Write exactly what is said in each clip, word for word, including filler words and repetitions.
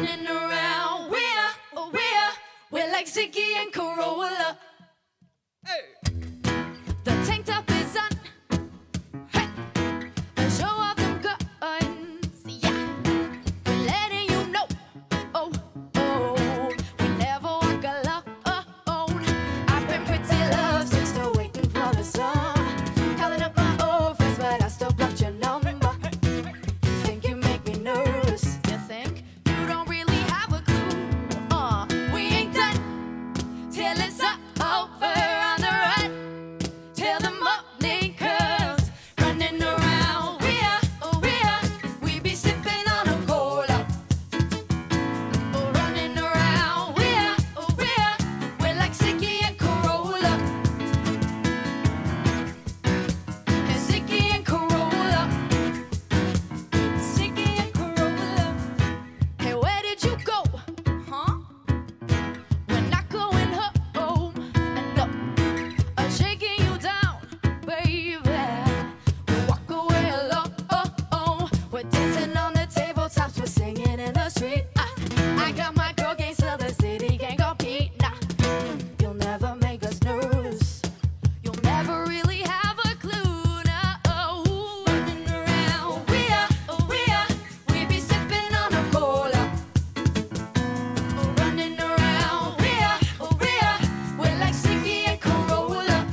running around. We're, we're, we're like Ziggy and Corolla. Hey. The tank top is on. Hey. And show off them guns. Yeah. We're letting you know. Oh, oh. We never walk alone. I've been pretty love since still waiting for the sun. Calling up my old friends, but I still blocked your number. You think you make me nervous? You think you don't really have a clue? Uh, we ain't done till it's over on the run. Till the morning comes, running around. We are, oh we are, we be sipping on a cola. Oh, running around. We are, oh we are, we're like Ziggy and Corolla. Yeah, Ziggy and Corolla. Ziggy and Corolla. Hey, where did you go? Huh? We're not going home. No, I'm shaking you down, baby. We walk away alone. We're dancing on the tabletops, we're singing in the street. I, I got my girl gang, so the city can't compete. Nah, you'll never make us nervous. You'll never really have a clue. No, running around. We are, oh we are, we be sipping on a cola. Oh, running around. We are, oh we are, we're like Ziggy and Corolla.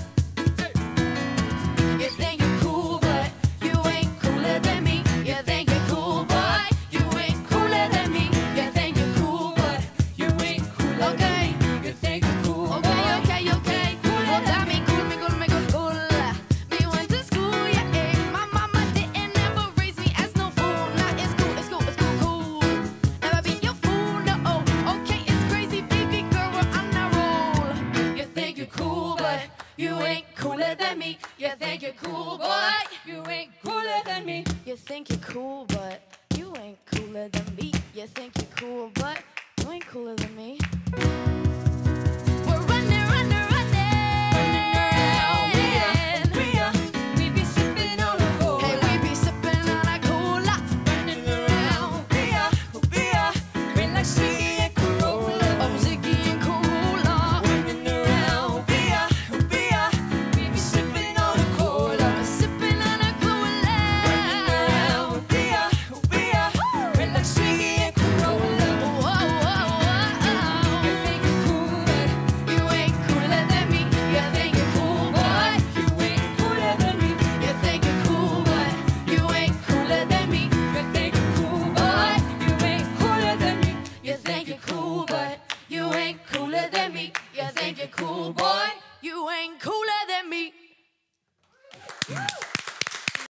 You think you're cool, but you ain't cooler than me. You think you're cool, but you ain't cooler than me. You think you're cool, but you ain't cooler than me. You think you're cool, okay, okay, okay. Well, that me cool, me cool, me cool, cool. Me went to school, yeah, eh. My mama didn't ever raise me as no fool. Nah, it's cool, it's cool, it's cool, cool. Never be your fool, no. Okay, it's crazy, baby girl, we're on a roll. You think you're cool, but you ain't cooler than me. You think you're cool, but you ain't cooler than me. You think you're cool, but you ain't cooler than me. You think you're cool, but you ain't cooler than me. We're running, running, running. Running around. We are, we are. We be sipping on a cola. Hey, we be sipping on a cola. Running around. We are, we are. We like Ziggy and Corolla. Oh, Ziggy and Corolla. Running around. We are, we are. We be sipping on a cola. Sipping on a cola. Running around. We are, we are. We like Ziggy and Corolla. Whoa, whoa, whoa. You think you're cool, but you ain't cooler than me. You think you're cool, but you ain't cooler than me. You think you're cool, but you ain't cooler than me. You think you're cool, but you ain't cooler than me. You think you're cool, but you ain't cooler than me. You think you're cool, boy. You ain't cooler than me.